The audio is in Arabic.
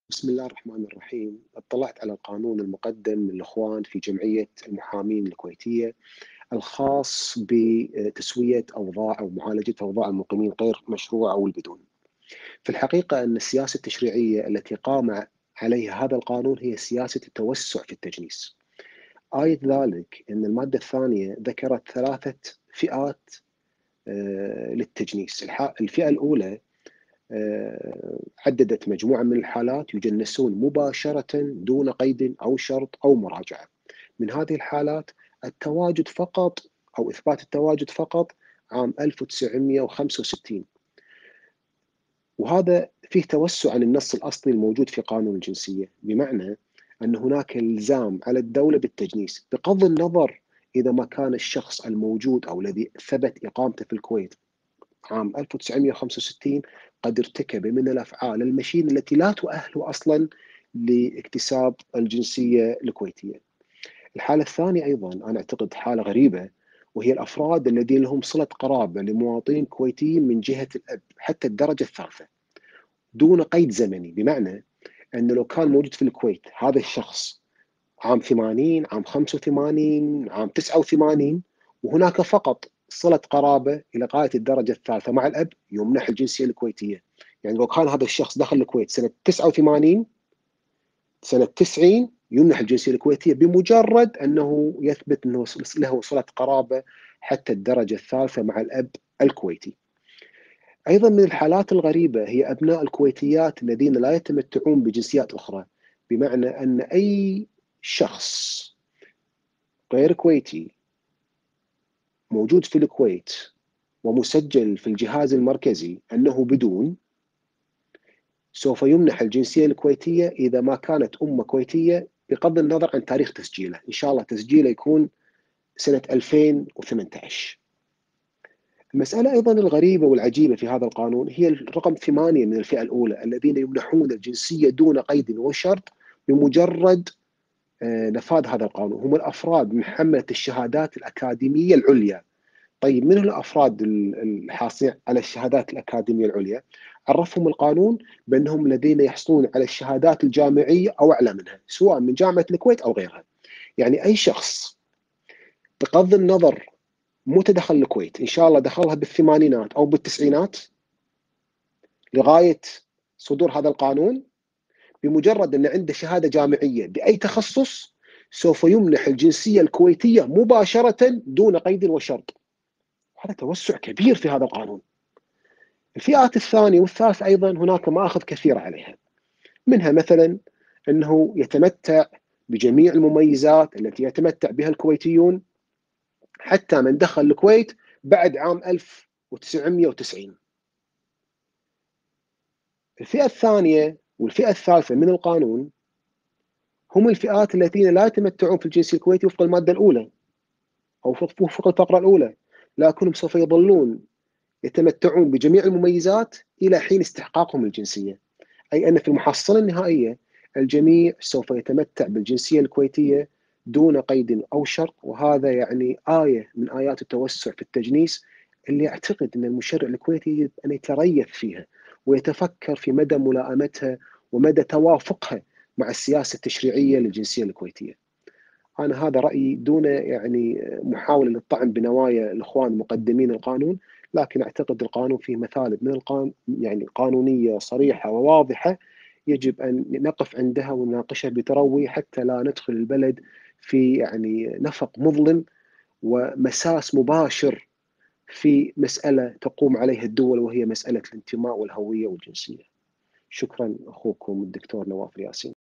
بسم الله الرحمن الرحيم. اطلعت على القانون المقدم من الإخوان في جمعية المحامين الكويتية الخاص بتسوية أوضاع أو معالجة أوضاع المقيمين غير مشروعة أو البدون. في الحقيقة أن السياسة التشريعية التي قام عليها هذا القانون هي سياسة التوسع في التجنيس. آية ذلك أن المادة الثانية ذكرت ثلاثة فئات للتجنيس. الفئة الأولى عددت مجموعة من الحالات يجنسون مباشرة دون قيد أو شرط أو مراجعة. من هذه الحالات التواجد فقط أو إثبات التواجد فقط عام 1965، وهذا فيه توسع عن النص الأصلي الموجود في قانون الجنسية، بمعنى أن هناك إلزام على الدولة بالتجنيس بغض النظر إذا ما كان الشخص الموجود أو الذي ثبت إقامته في الكويت عام 1965 قد ارتكب من الأفعال المشينة التي لا تؤهله أصلا لاكتساب الجنسية الكويتية. الحالة الثانية أيضا أنا أعتقد حالة غريبة، وهي الأفراد الذين لهم صلة قرابة لمواطنين كويتيين من جهة الأب حتى الدرجة الثالثة دون قيد زمني، بمعنى أنه لو كان موجود في الكويت هذا الشخص عام 80 عام 85 عام 89 وهناك فقط صلة قرابة إلى غاية الدرجة الثالثة مع الأب، يمنح الجنسية الكويتية. يعني لو كان هذا الشخص دخل الكويت سنة 89 سنة 90 يمنح الجنسية الكويتية بمجرد أنه يثبت أنه له صلة قرابة حتى الدرجة الثالثة مع الأب الكويتي. أيضا من الحالات الغريبة هي أبناء الكويتيات الذين لا يتمتعون بجنسيات أخرى، بمعنى أن أي شخص غير كويتي موجود في الكويت ومسجل في الجهاز المركزي أنه بدون، سوف يمنح الجنسية الكويتية إذا ما كانت أمه كويتية بغض النظر عن تاريخ تسجيله. إن شاء الله تسجيله يكون سنة 2018. المسألة أيضا الغريبة والعجيبة في هذا القانون هي الرقم 8 من الفئة الأولى الذين يمنحون الجنسية دون قيد وشرط بمجرد نفاذ هذا القانون. هم الأفراد من حملة الشهادات الأكاديمية العليا. طيب من هم الأفراد الحاصلين على الشهادات الأكاديمية العليا؟ عرفهم القانون بأنهم الذين يحصلون على الشهادات الجامعية أو أعلى منها، سواء من جامعة الكويت أو غيرها. يعني أي شخص بغض النظر متى دخل الكويت، إن شاء الله دخلها بالثمانينات أو بالتسعينات لغاية صدور هذا القانون، بمجرد أن عنده شهادة جامعية بأي تخصص سوف يمنح الجنسية الكويتية مباشرة دون قيد وشرط. هذا توسع كبير في هذا القانون. الفئات الثانية والثالثة أيضا هناك مآخذ كثيرة عليها، منها مثلا أنه يتمتع بجميع المميزات التي يتمتع بها الكويتيون حتى من دخل الكويت بعد عام 1990. الفئة الثانية والفئة الثالثة من القانون هم الفئات الذين لا يتمتعون في الجنسية الكويتي وفق المادة الأولى أو وفق الفقرة الأولى، لكنهم سوف يظلون يتمتعون بجميع المميزات إلى حين استحقاقهم الجنسية. أي أن في المحصلة النهائية الجميع سوف يتمتع بالجنسية الكويتية دون قيد أو شرط، وهذا يعني آية من آيات التوسع في التجنيس اللي أعتقد أن المشرع الكويتي يجب أن يتريث فيها ويتفكر في مدى ملائمتها ومدى توافقها مع السياسة التشريعية للجنسية الكويتية. أنا هذا رأيي دون يعني محاولة للطعن بنوايا الإخوان مقدمين القانون، لكن أعتقد القانون فيه مثالب من يعني قانونية صريحة وواضحة يجب أن نقف عندها ونناقشها بتروي حتى لا ندخل البلد في يعني نفق مظلم ومساس مباشر في مسألة تقوم عليها الدول، وهي مسألة الانتماء والهوية والجنسية. شكرا أخوكم الدكتور نواف الياسين.